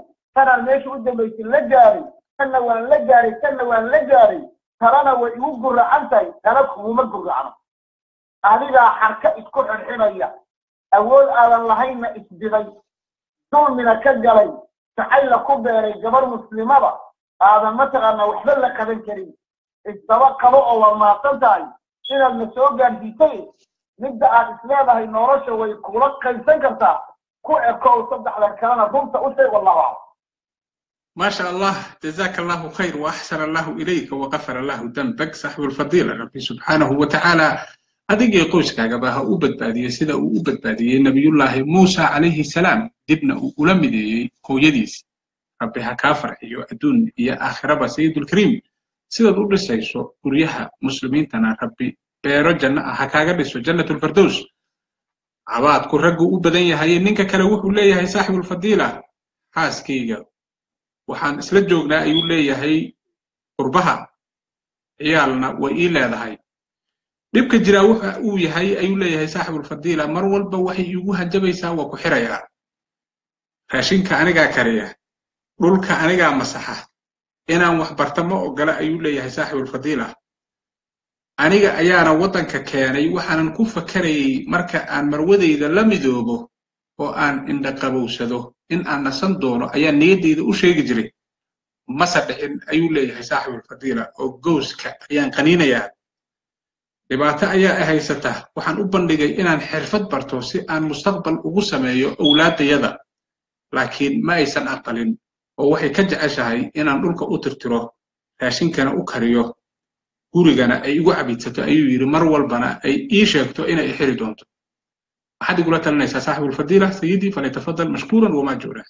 tanna waan la gaaray talana way igu gurracan tahay tala kuguma gurracno adigaa xarka isku xirxidhaya awood aadan lahaynna isdiday dulmina ka galay jacayla ku beeray gabar muslimada aadan mataqaanaa waxba la qaban karin isdaba qabo oo waa maadsan tahay inaad na soo gaadhsiisay midda aad isleedahay nolosha way kula qaysan kartaa ku ekow saddexda kalena runta u sheeg wallahu aclam ما شاء الله جزاك الله خير وأحسن الله إليك وغفر الله ذنبك صاحب الفضيلة ربي سبحانه وتعالى هذه قوسك عقبها أوبد بادية سيدا أوبد بادية نبي الله موسى عليه السلام ابن أولمدي هو يديس ربي هكافر أيها أدون يا آخر سيد الكريم سيدا دول سيسو كريها مسلمين تنا ربي بيرو جنة هكاقر جنة الفردوس عباد كرقو أوبدين هاي نينك كلاوه ليه هاي صاحب الفضيلة حاسكيga waxaan isla joognaa ayuu leeyahay qurbaha ciyaalna way ii leedahay dhibka jira waxa uu yahay ayuu leeyahay saaxibul fadiila mar walba waxay igu hanjabaysaa waa ku xirayaa raashinka anigaa kariya dhulka anigaa masaxa inaan wax barta ma ogola ayuu leeyahay saaxibul fadiila aniga ayaana wadanka keenay waxaanan ku fakarayay marka aan marwadayda la midoobo oo aan indha qabowsado in aan nasan doono ayaa niyadeyda u sheegi jiray masadhicin ayuu leeyahay saaxibul fadiila oo gooska ayaan qaniinayaa dhibaato ayaa haysata waxaan u bandhigay inaan xirfad barto si aan mustaqbal ugu sameeyo awlaadayada laakiin ma aysan aqalin oo waxay ka jeceshahay inaan dhulka u tirtiro raashinkana u kariyo gurigana ay igu cabidsato ayuu yiri mar walbana ay ii sheegto inay xiri doonto أحد يقول لنا صاحب الفضيلة سيدي فليتفضل مشكورا ومأجورا.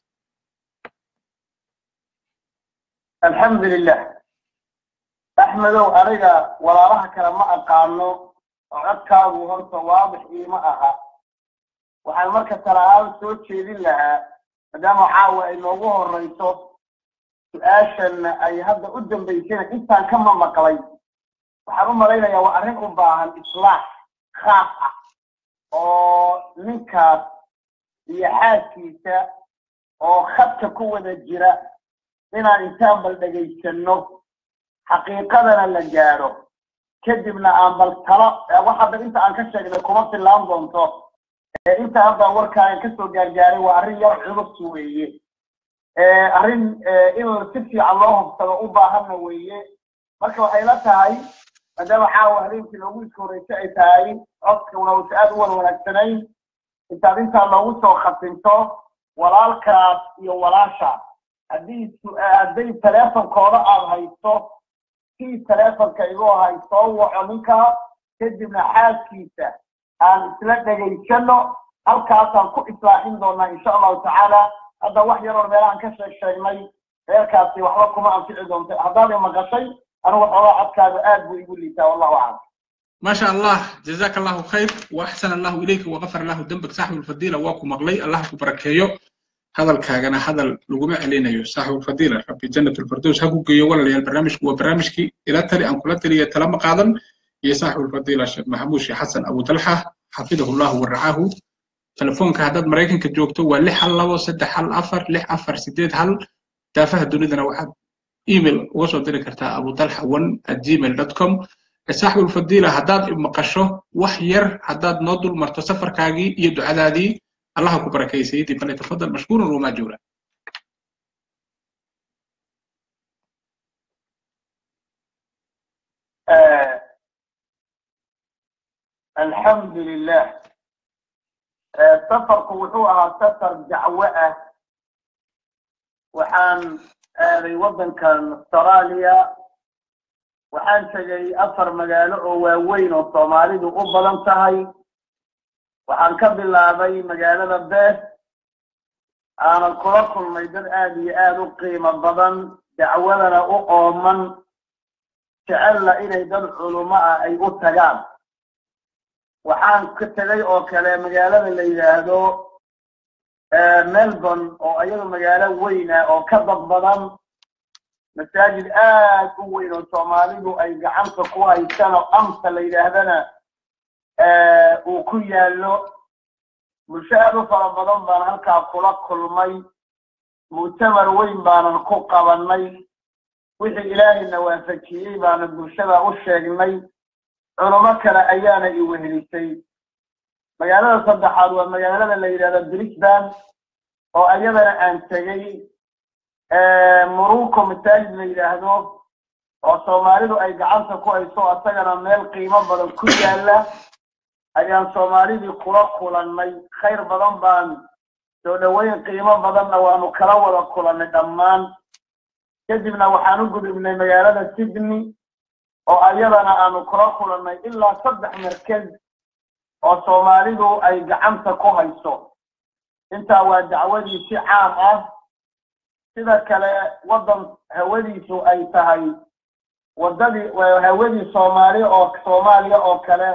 الحمد لله. أحمد وأرجع ولا راح كلام ما أقامه وعكا وهرت واضح إيه ما أها waxaan marka talaabo soo jeedin lahaa maadaama caawa ay noogu horeyso su-aashan ay hadda u dambaysayna intaan kama maqlay waxaan u malaynayaa waa arrin u baahan islaax khaas ah oo ninkaas iyo xaaskiisa oo khadka ku wada jira inaan intaan bal dhegaysano xaqiiqadana la gaadho kadibna aan bal talo wax hadda inta aan ka sheegnay kuma filaan doonto inta hadda warkaan kasoo gaargaaray waa arrin yar culus weeye arrin in si fiican loo hubsado u baahanna weeye marka waxay la tahay maadaama caawa habeenkii loogu iska horreysay ay tahay codkuna uusa aad u wanaagsanayn intaad intaa loogu soo khatinto walaalkaas iyo walaasha hadday teleefonkooda aad haysto si teleefonka igoo haysoo waco ninkaa kadibna xaaskiisa aan isla dhegaysano halkaasaan ku islaaxin doonaa insha allahu tacaala hadda wax yaroo meelahan ka sheegnay reerkaasi waxba kuma anfici doonta haddaad maqashay anigu xoogaa codkaaga aad buu igu liitaa wallahu aclam ما شاء الله جزاك الله خير واحسن الله اليك وغفر الله ذنبك صاحب الفضيله واكو مقلي الله كبركيو هذا الكاغنا هذا لغما علينيو صاحب الفضيله ربي جنة الفردوس هاكو جيو ولا البرنامج هو برنامجكي الى تري ان كل تري تلم قادم يا صاحب الفضيله الشيخ محمود شي حسن ابو طلحه حفظه الله ورعاه تلفونك هذا مريكن كجوجتو waa 6 hal 2 3 hal 4 6 4 8 hal taafaha dunidana waxaad email uga soo diri kartaa abutalha1@gmail.com صاحب الفضيلة هداد مقشة وحير هداد نودل مرت سفر كاجي يدعو عدادي الله كبرك يا سيدي فليتفضل مشكورا وماجورا. الحمد لله سفر قوتها سفر دعوة وحان وطن كان استراليا waxaan tagay 4 magaalo oo waaweyn oo Soomaalidu u badan tahay waxaan ka bilaabay magaalada Bees aan kula kulmay dad aad iyo aad u qiimo badan dacwadana u ooman jecel inay dad culimo ah ay u tagaan waxaan ka tagay oo kale magaalada la yiraahdo Melbourne oo ayadu magaalo weyn ah oo ka dad badan مساجد وين الصومالي أي جعلت قوي سنة أمس اللي يهدنا وكيا له مشاهد فرمضان بان هلكا قلق كل مي مؤتمر وين بان القوقة والمي وحي إلهي النوافكي بان المشاهد أشياء المي علمك لأيانا يوهلي سي مجالة صدحات ومجالة اللي يهدنا بريسبان وأيضا أنتجي مروكو مثال ما يراهدو oo Soomaalidu ay gacanta ku hayso asagana meel qiimo badan ku yaala ayaan Soomaalidu kula kulanay khayr badan baan soo dhaweyn qiimo badanna waanu kala wada kulanay dhammaan kadibna waxaan u gudubnay magaalada Sydney oo ayadana aanu kula kulanay ilaa 3 markaz oo Soomaalidu ay gacanta ku hayso inta waa dacwadii si caam ah sida kale wadan hawadiisu ay tahay wadadii hawadii Soomaaliya oo kale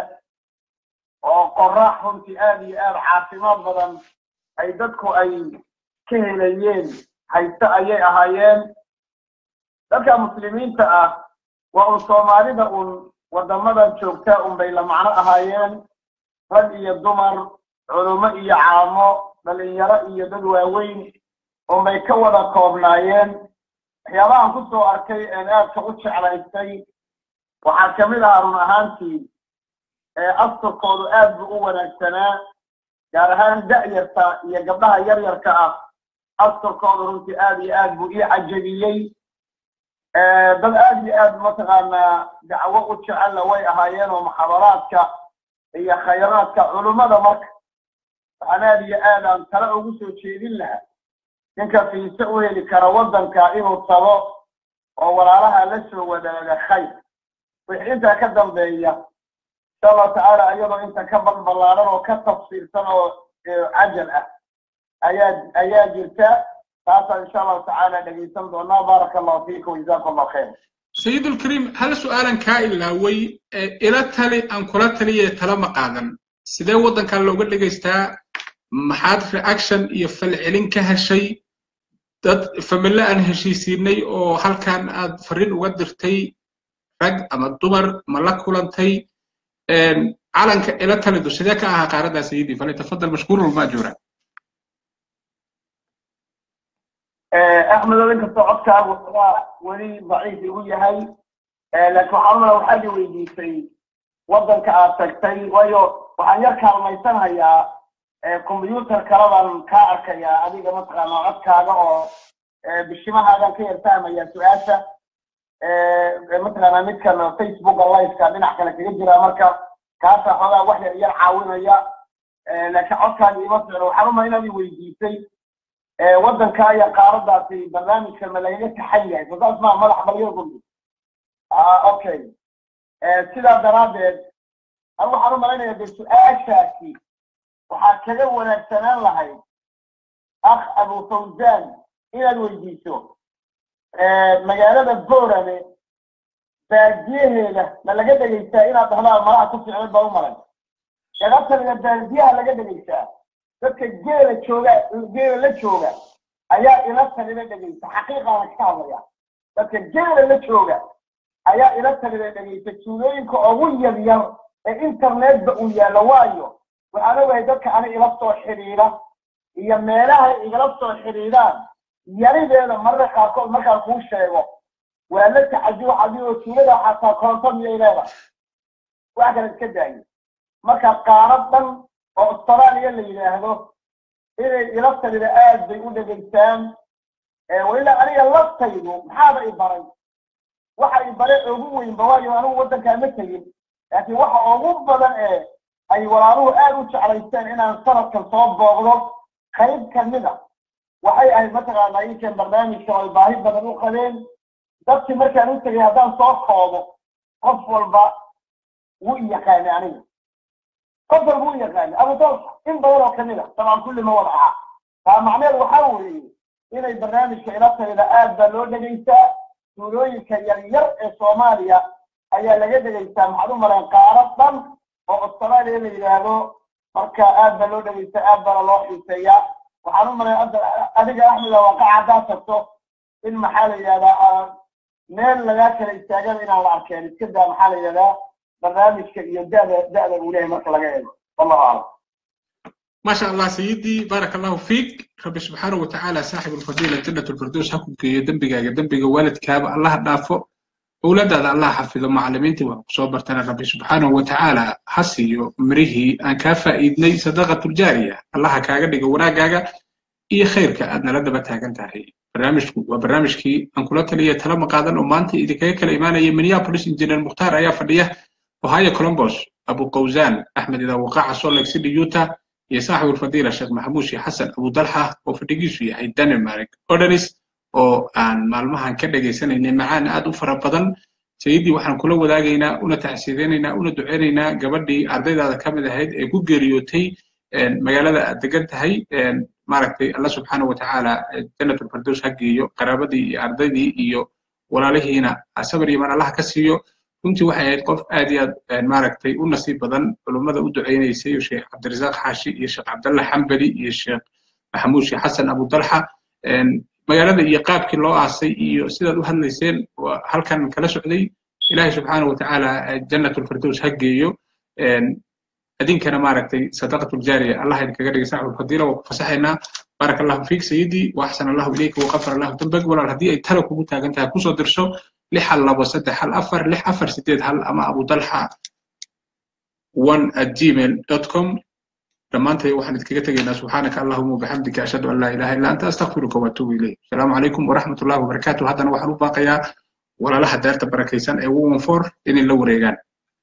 oo qorax runtii aad iyo aad caafimaad badan ay dadku ay ka helayeen haysta ayay ahaayeen dadka muslimiinta ah waa Soomaalida wadamada joogta bay la macno ahaayeen rag iyo dumar culimo iyo caamo dhalinyaro iyo dad waaweyn وما يكون كوبنايين waxyaabahan ku soo arkay in aad ka u jeclaystay waxa kamida run ahaantii asturkoodu aad u wanaagsanaa gaar ahaan da'yarta iyo gabdhaha yar yarka ah asturkoodu runtii aad iyo aad buu ii cajabiyey dad aad iyo aad mataqaanaa dacwo u jecel way ahaayeen oo muxaadaraadka iyo khayraadka culimada marka waxaan aad iyo aad aan tala ugu soo jeedin lahaa ninka fiisa u heli kara wadanka inuu tago oo walaalaha la soo wadaaga khayr wixii inta ka dambeeya inshallah taala ayadoo inta ka balbalaaran oo ka tafsiirsan oo ajal ah ayaa jirta taas inshallah taala dhageysan doonaa barakallahu fiikum wa jazakumullahu khayr سيد الكريم هل سؤالا كائلا وي إلى تالي أن كل تالي تلا مقادا سيدا ودن كان لو قد لقيستا maxaad reaction iyo falcelin ka heshay dad family aan heshiisiinay oo halkan aad fariin uga dirtay rag ama dumar ma la kulantay calanka ila talido sidee ka ahaa qaarada sayidi falyatafadal mashkuurun maajura أحمد لك صعدك ولي ضعيف وياهي لكن حرمنا وحدي ويجي في وضن كأرتكتي وحن يركع ما يسمى يا كمبيوتر كربان كارك يا أبيك مثلا نعطك هذا بالشمال هذا كي يرتعم يا سؤاسة مثلا نتكلم فيسبوك الله يسكن نحكي لك يجري مركب كاسة هذا واحد يرعاون يا لكن عطك اللي مثلا وحرمنا هنا ويجي في وضن كايا قارضة في برنامج الملايين تحية فده اسمه ملح مليون ضمن اوكي سيدا درابد اول حرم علينا بالسؤال شاكي وحاكذا ونكسنان لهاي اخ ابو فوزان الى الويديسو مجالة الزورة بارديه له ما لقد يستاهل هذا المرأة تفسي عمل بأمرا يغطى من البارديه لقد يستاهل dadka geela la jooga ayaa ila talibay dhageysta xaqiiqa aan ka hadlaya dadka geela la jooga ayaa ila talibay dhageysta tuulooyinka ugu yaryar ee internet-ba uu yaalo waayo waxaan ogahay dadka ana ila soo xiriira iyo meelaha igala soo xiriiraan yarideeda marka qaarkood markaan kuu sheego waa la tacajubo adigoo tuulada xataa koonto miyay leedahay wax kale iska daayo marka qaarad dhan oo Australia la yiraahdo inay ila talida aad bay u dhageystaan wala aniga laftaydu maxaa ay baray waxa ay baray ugu weyn bawaayo anigu wadanka ma tagin laakiin waxa ugu badan ay walaaluhu aad u jeclaystaan inaan sanadkan soo booqdo qayb kamida waxay ay mataqaanaa in barnaamijka ay baahi badan u qabeen dadkii markaan u tagay haddaan soo koobo qof walba wuu yaqaan aniga قدر هو يغني أبو طلح إن دورة كاملة طبعا كل ما وضعها فمعناه وحاول إلى البرنامج كإلاسة إلى آد بلود جيسا سوري كيرير الصوماليا أي لجد جيسا معلومة لنقارب والصوماليا إلى هذا مركا آد بلود جيسا آد بلوح يسيا وحلومة أدق أحمد وقع داسته إن محالي هذا نيل لذاك الاستعجال إلى الأركان كده محالي هذا برنامج داء الولاية مركز لقائل والله أعلم ما شاء الله سيدي بارك الله فيك رب سبحانه وتعالى صاحب الفضيلة جنة الفردوس حكمك يدنبك والدك الله دافو أولاد هذا الله حفظه معلمينتي وصوبرتنا رب سبحانه وتعالى حسي مريه أن كافة إذني صدقة الجارية الله كاغدك وراقاقا إيه خيرك أدنى لدبتها كنتاهي برنامجكي أنكولات لي تلما قادن ومانتي إذا كيك الإيمانية منيابوليس إنجينير المختار أيا فرديه وهاي كولومبوس أبو قوزان أحمد إذا وقع صور لك سيدي يوتا يا صاحب الفضيلة الشيخ محمود شي حسن أبو دلحة وفرديجيسو يا الدنمارك أودريس أو أن معلومها كده جيسان إن معانا أدو فربضن سيدي وحنا كله وداقينا ونا تعسيديننا ونا دعيننا قبل أرديد هذا كامل هيد يقول جريوتي مجالة دقنت هاي ماركتي الله سبحانه وتعالى جنة الفردوس حقي قرابتي أرديدي إيو ولا له هنا أصبر يمان الله كسيو كنت waxay qof aad iyo aad maaragtay u nasiib badan culimada u duceynaysay Sheikh Cabdirasaaq Xaashi iyo Sheikh Cabdalla Xambali iyo Sheikh Maxamuud Sheikh Xasan Abu Dalha magaalada iyo qaabkii loo aasay iyo sidaad u hadlayseen halkan kala socday Ilaahay subhanahu wa ta'ala jannatul firdaws hageeyo adinkana maaragtay sadaqatul jaariya Allah idinkaga dhigay saaxib fadiilo oo fasaxayna barakallahu fiik sayidi wa ahsana Allah ilayka wa ghafara Allah dambag walaal hadii ay talo kugu taagan tahay ku soo dirso لحل لبو سد حل أفر لح أفر سديد هل أما أبو طلحة 1@gmail.com لما أنت وحنا تكتب سبحانك اللهم وبحمدك أشهد أن لا إله إلا أنت أستغفرك وأتوب إليك السلام عليكم ورحمة الله وبركاته هذا نوح باقيا ولا لحد دار تبركيسان أيوة فور إن اللو ريجان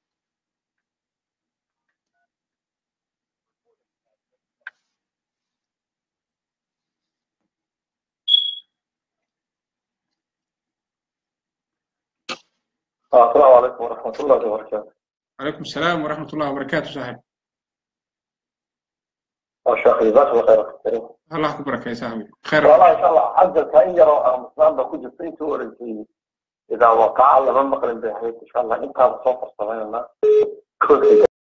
السلام عليكم ورحمة الله وبركاته. عليكم السلام ورحمة الله وبركاته صاحب. شيخي جزاك الله خير. الله يكبرك يا صاحبي. خير. والله إن شاء الله عزك إن يرى مسلم بكل جسيت ورجي إذا وقع الله من مقل بحيث إن شاء الله إنت بصوت الصلاة